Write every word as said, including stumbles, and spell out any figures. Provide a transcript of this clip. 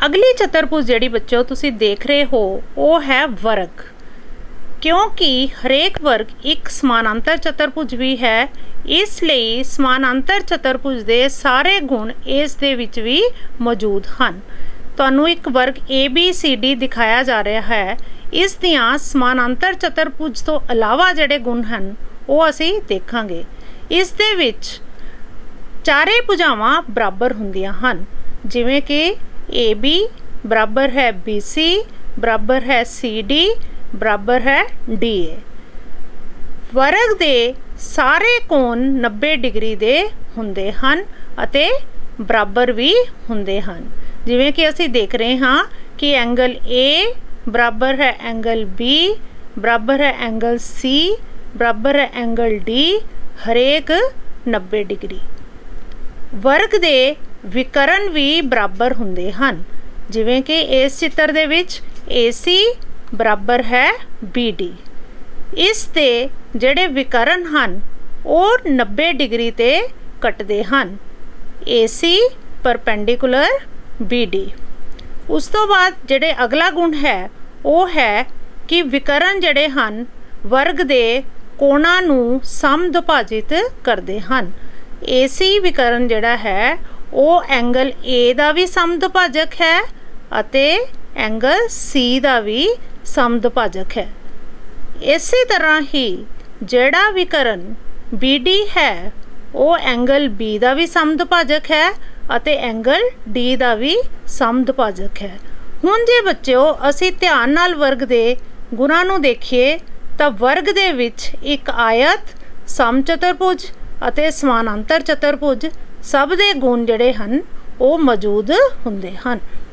अगली चतुर्भुज जिहड़ी बच्चों तुसी देख रहे हो वो है वर्ग, क्योंकि हरेक वर्ग एक समानांतर चतुर्भुज भी है, इसलिए समानांतर चतुर्भुज के सारे गुण इस दे विच भी मौजूद हैं। तुहानूं एक वर्ग ए बी सी डी दिखाया जा रहा है, इस दियां समानांतर चतुर्भुज तो अलावा जिहड़े गुण हैं वो असीं देखांगे। इस दे विच चारे भुजावां बराबर हुंदियां हन, जिवें कि ए बी बराबर है बी सी बराबर है सी डी बराबर है डी ए। वर्ग दे सारे कोण नब्बे डिग्री दे हुंदे हन अते बराबर भी हुंदे हन। जिवें कि असीं देख रहे हाँ कि एंगल ए बराबर है एंगल बी बराबर है एंगल सी बराबर है एंगल डी, हरेक नब्बे डिग्री। वर्ग दे विकर्ण भी बराबर हुंदे हन, जिवें कि इस चित्र दे विच ए सी बराबर है बी डी। इस दे जिहड़े विकर्ण हन वो नब्बे डिग्री ते कटदे हन, A C perpendicular B D. उस तो बाद जिहड़े अगला गुण है वो है कि विकर्ण जिहड़े हन वर्ग दे कोणां नूं समदुभाजित करदे हन। ए सी विकर्ण जिहड़ा है वो एंगल ए दा भी समदुभाजक है अते एंगल सी दा भी समदुभाजक है। इसी तरह ही जिहड़ा विकर्ण बी डी है वो एंगल बी दा भी समदुभाजक है अते एंगल डी दा भी समदुभाजक है। हुण जे बच्चों असी ध्यान नाल वर्ग दे गुणां नूं देखीए तां वर्ग दे विच एक आयत, समचतुर्भुज अते समानांतर चतुर्भुज सब दे गुण जिहड़े हन वो मौजूद हुंदे हन।